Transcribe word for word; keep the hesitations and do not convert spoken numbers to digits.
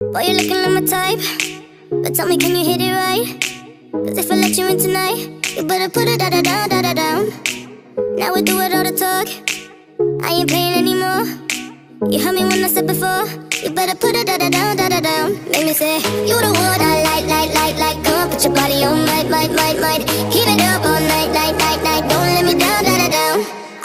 Boy, you're looking like my type, but tell me, can you hit it right? Cause if I let you in tonight, you better put it da-da-down, da-da-down. Now we do it all the talk, I ain't playing anymore. You heard me when I said before, you better put it da-da-down, da-da-down. Make me say, you the one I like, like, like, like. Come on, put your body on, might, might, might, might.